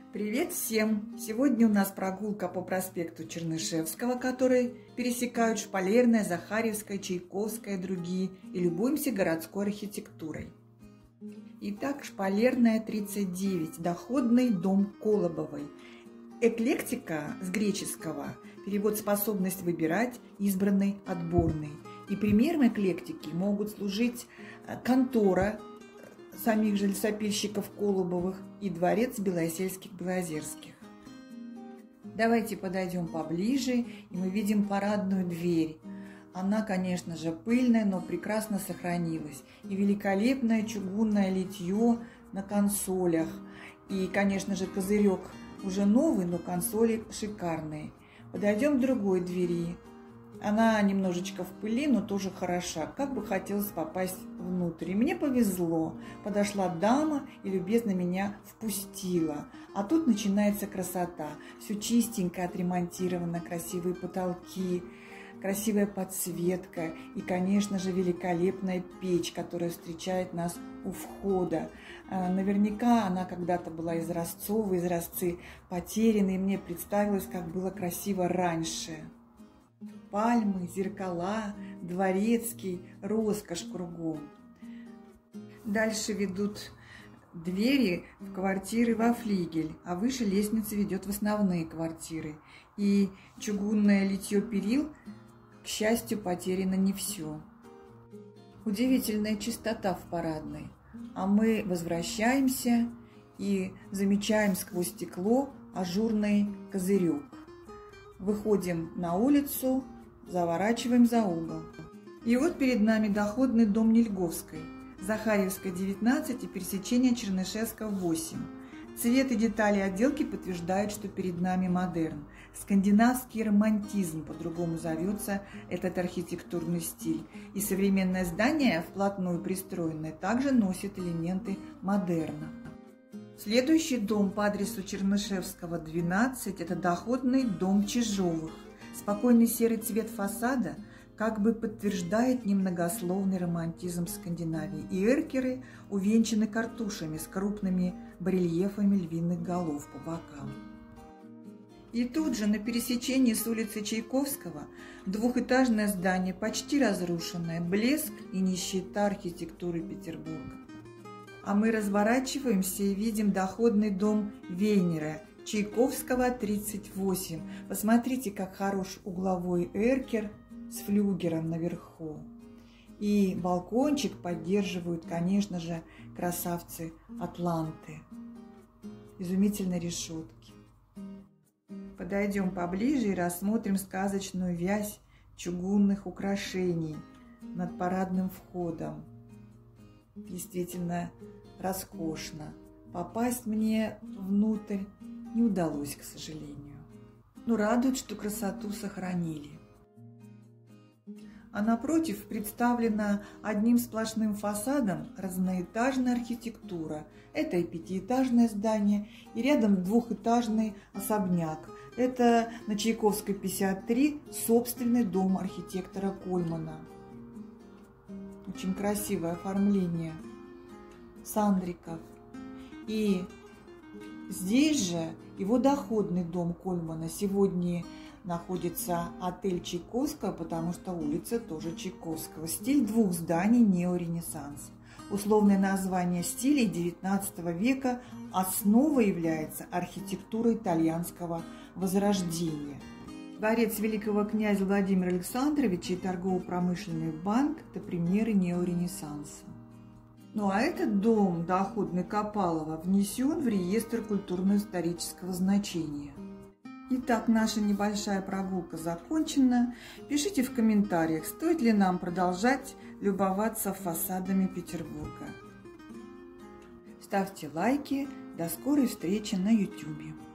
Привет всем! Сегодня у нас прогулка по проспекту Чернышевского, который пересекают Шпалерная, Захарьевская, Чайковская и другие, и любуемся городской архитектурой. Итак, Шпалерная, 39, доходный дом Колобовой. Эклектика с греческого, перевод «способность выбирать», избранный, отборный. И примером эклектики могут служить контора самих же лесопильщиков Колобовых и дворец Белосельских-Белозерских. Давайте подойдем поближе, и мы видим парадную дверь. Она, конечно же, пыльная, но прекрасно сохранилась. И великолепное чугунное литье на консолях. И, конечно же, козырек уже новый, но консоли шикарные. Подойдем к другой двери. Она немножечко в пыли, но тоже хороша. Как бы хотелось попасть внутрь. И мне повезло. Подошла дама и любезно меня впустила. А тут начинается красота. Все чистенько отремонтировано, красивые потолки, красивая подсветка и, конечно же, великолепная печь, которая встречает нас у входа. Наверняка она когда-то была из Ростова, изразцы потеряны, и мне представилось, как было красиво раньше. Пальмы, зеркала, дворецкий, роскошь кругом. Дальше ведут двери в квартиры во флигель, а выше лестница ведет в основные квартиры. И чугунное литье перил, к счастью, потеряно не все. Удивительная чистота в парадной. А мы возвращаемся и замечаем сквозь стекло ажурный козырек. Выходим на улицу, заворачиваем за угол. И вот перед нами доходный дом Нильговской, Захарьевская, 19 и пересечение Чернышевского, 8. Цвет и детали отделки подтверждают, что перед нами модерн. Скандинавский романтизм, по-другому зовется этот архитектурный стиль. И современное здание, вплотную пристроенное, также носит элементы модерна. Следующий дом по адресу Чернышевского, 12, это доходный дом Чижовых. Спокойный серый цвет фасада как бы подтверждает немногословный романтизм Скандинавии. И эркеры увенчаны картушами с крупными барельефами львиных голов по бокам. И тут же на пересечении с улицей Чайковского двухэтажное здание, почти разрушенное, блеск и нищета архитектуры Петербурга. А мы разворачиваемся и видим доходный дом Вейнера, Чайковского, 38. Посмотрите, как хорош угловой эркер с флюгером наверху. И балкончик поддерживают, конечно же, красавцы атланты. Изумительные решетки. Подойдем поближе и рассмотрим сказочную вязь чугунных украшений над парадным входом. Действительно роскошно. Попасть мне внутрь не удалось, к сожалению. Но радует, что красоту сохранили. А напротив представлена одним сплошным фасадом разноэтажная архитектура. Это и пятиэтажное здание, и рядом двухэтажный особняк. Это на Чайковской, 53, собственный дом архитектора Кольмана. Очень красивое оформление сандриков. И здесь же его доходный дом Кольмана. Сегодня находится отель Чайковского, потому что улица тоже Чайковского. Стиль двух зданий неоренессанс. Условное название стилей XIX века. Основа является архитектура итальянского возрождения. Дворец великого князя Владимира Александровича и торгово-промышленный банк – это примеры неоренессанса. Ну а этот дом, доходный Копалова, внесен в реестр культурно-исторического значения. Итак, наша небольшая прогулка закончена. Пишите в комментариях, стоит ли нам продолжать любоваться фасадами Петербурга. Ставьте лайки. До скорой встречи на YouTube.